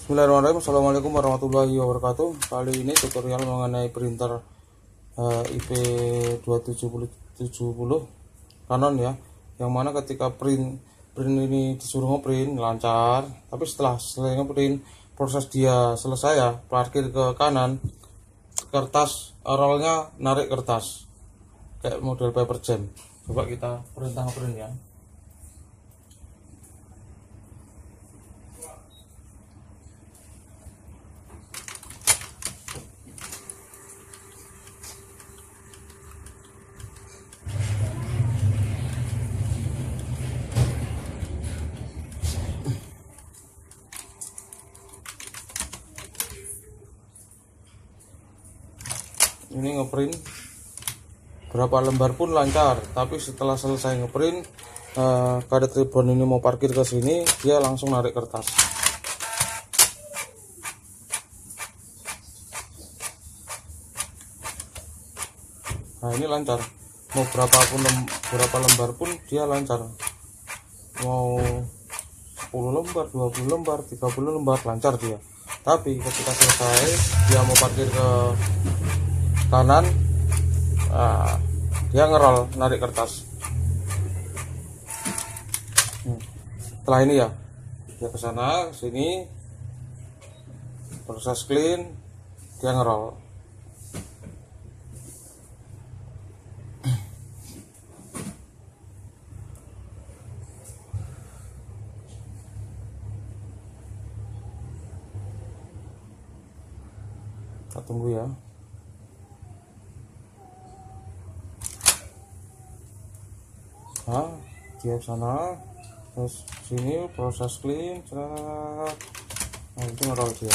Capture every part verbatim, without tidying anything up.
Bismillahirrahmanirrahim. Assalamualaikum warahmatullahi wabarakatuh. Kali ini tutorial mengenai printer uh, I P dua tujuh nol tujuh nol Canon ya, yang mana ketika print print ini disuruh ngeprint lancar, tapi setelah selesai ngeprint proses dia selesai ya, parkir ke kanan, kertas rollnya narik kertas kayak model paper jam. Coba kita perintah ngeprint ya. Ini ngeprint berapa lembar pun lancar, tapi setelah selesai ngeprint eh, karet ribbon ini mau parkir ke sini, dia langsung narik kertas. Nah ini lancar, mau berapa pun lem, berapa lembar pun dia lancar, mau sepuluh lembar, dua puluh lembar, tiga puluh lembar lancar dia. Tapi ketika selesai dia mau parkir ke kanan, nah, dia ngerol narik kertas. hmm. Setelah ini ya dia ke sana sini, proses clean, dia ngerol. Kita tunggu ya. Nah, dia sana, terus sini proses clean, nah itu ngerol dia.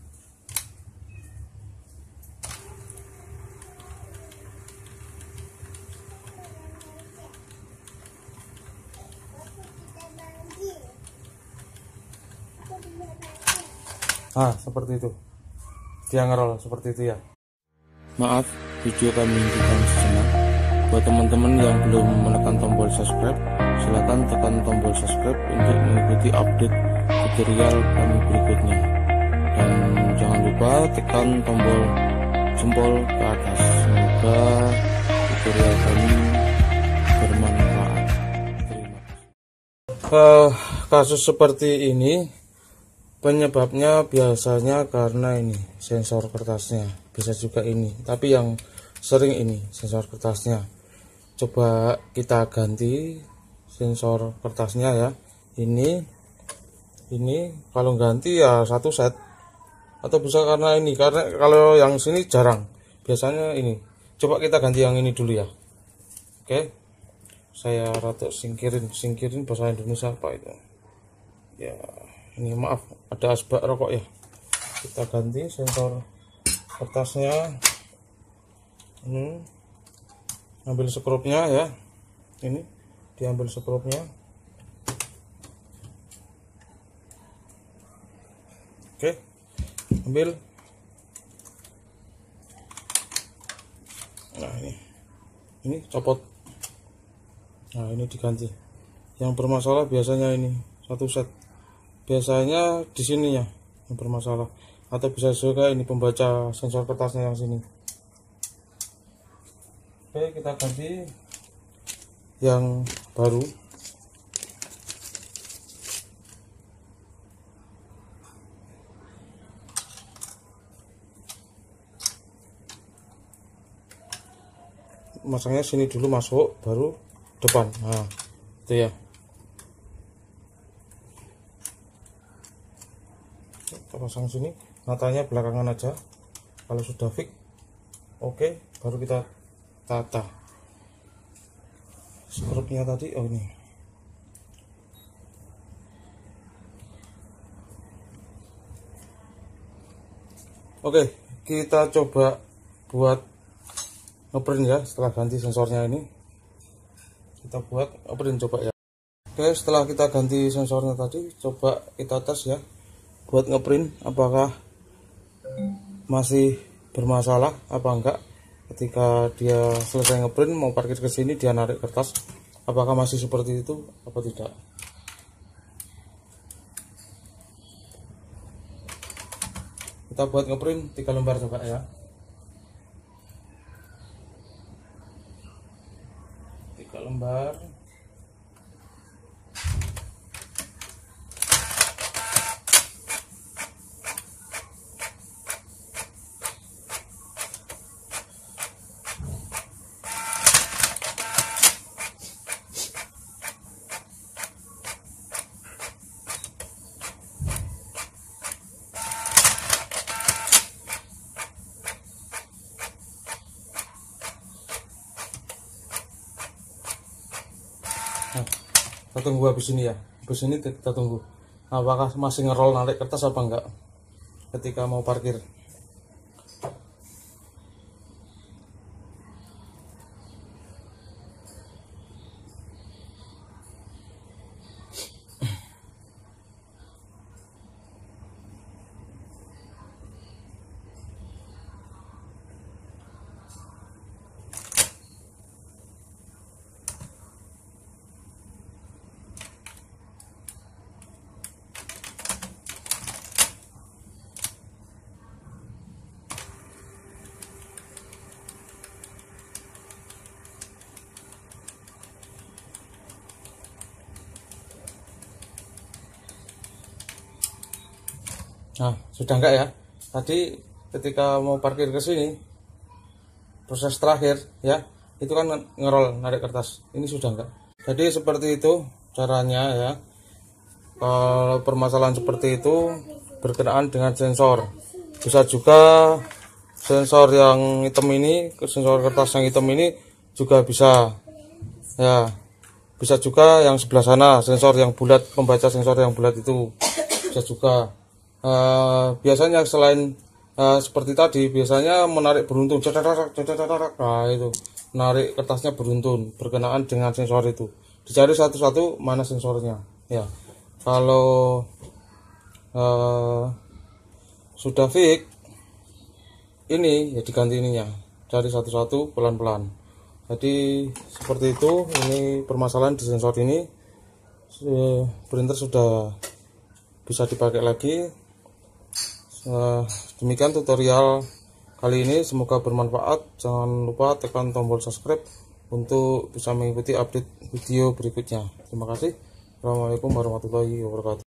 Nah, seperti itu, dia ngerol seperti itu ya. Maaf, video kami hentikan sejenak. Buat teman-teman yang belum menekan tombol subscribe, silahkan tekan tombol subscribe untuk mengikuti update tutorial kami berikutnya. Dan jangan lupa tekan tombol jempol ke atas. Semoga tutorial kami bermanfaat. Terima kasih. Uh, kasus seperti ini penyebabnya biasanya karena ini sensor kertasnya, bisa juga ini, tapi yang sering ini sensor kertasnya. Coba kita ganti sensor kertasnya ya. Ini ini kalau ganti ya satu set, atau bisa karena ini, karena kalau yang sini jarang, biasanya ini. Coba kita ganti yang ini dulu ya. Oke, saya rata singkirin singkirin bahasa Indonesia apa itu ya. Ini maaf, ada asbak rokok ya. Kita ganti sensor kertasnya. Ini ambil skrupnya ya, ini diambil skrupnya. Oke, ambil. Nah ini ini copot. Nah ini diganti. Yang bermasalah biasanya ini satu set, biasanya di sininya yang bermasalah, atau bisa juga ini pembaca sensor kertasnya yang sini. Oke, kita ganti yang baru. Masangnya sini dulu, masuk baru depan. Nah itu ya. Kita pasang sini, matanya belakangan aja. Kalau sudah fix, oke, baru kita tata skrupnya tadi. Oh ini oke, kita coba buat ngeprint ya. Setelah ganti sensornya ini, kita buat ngeprint coba ya. Oke, setelah kita ganti sensornya tadi, coba kita tes ya buat ngeprint apakah masih bermasalah apa enggak. Ketika dia selesai ngeprint mau parkir ke sini, dia narik kertas, apakah masih seperti itu apa tidak. Kita buat ngeprint tiga lembar coba ya. Tiga lembar. Nah, kita tunggu habis ini ya. Habis ini kita tunggu apakah masih ngerol narik kertas apa enggak ketika mau parkir. Nah, sudah enggak ya? Tadi ketika mau parkir ke sini, proses terakhir ya, itu kan ngerol narik kertas. Ini sudah enggak. Jadi seperti itu caranya ya. Kalau permasalahan seperti itu berkenaan dengan sensor. Bisa juga sensor yang hitam ini, sensor kertas yang hitam ini juga bisa. Ya. Bisa juga yang sebelah sana, sensor yang bulat, pembaca sensor yang bulat itu bisa juga. Uh, biasanya selain uh, seperti tadi, biasanya menarik beruntun, nah itu menarik kertasnya beruntun berkenaan dengan sensor itu. Dicari satu-satu mana sensornya ya. Kalau uh, sudah fix ini ya diganti ininya, cari satu-satu pelan-pelan. Jadi seperti itu. Ini permasalahan di sensor ini. Printer sudah bisa dipakai lagi. Demikian tutorial kali ini, semoga bermanfaat. Jangan lupa tekan tombol subscribe untuk bisa mengikuti update video berikutnya. Terima kasih. Assalamualaikum warahmatullahi wabarakatuh.